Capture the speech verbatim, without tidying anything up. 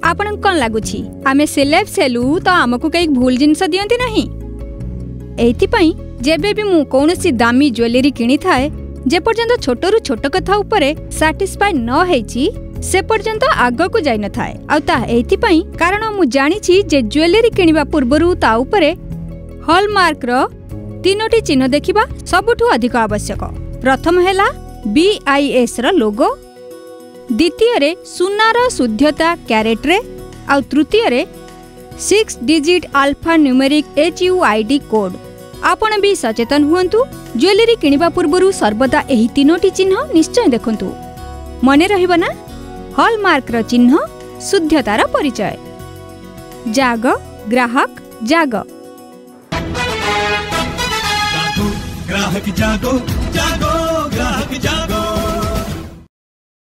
आपण कौन लगुच आमे सेलेब सेलु तो आमको कई भूल जिनस दियंती नहीं। एथिपाई जेबे भी मु कौनसी दामी ज्वेलरी किनी थाए जे पर्यंत छोटरू छोट कथा उपरे सैटिस्फाई न हेची से पर्यंत आग को जाई न थाए। आ ता एथिपाई कारण मु जानी छी जे ज्वेलरी किनिबा पूर्वरु ता उपरे हॉलमार्क रो तीनोटी चिन्ह देखिबा सबुठु अधिक आवश्यक। प्रथम हैला बी आई एस रो लोगो, द्वितीय रे सुनार शुद्धता कैरेट रे, आ तृतीय रे six digit alpha numeric H U I D code. आपण भी सचेतन हुंतु। ज्वेलरी किनिबा पूर्वरु सर्वदा एही तीनोटी चिन्ह निश्चय देखंतु। मने रहिबा ना, हॉलमार्क रो चिन्ह शुद्धतार परिचय। जाग ग्राहक जाग। ग्राहक जागो जागो।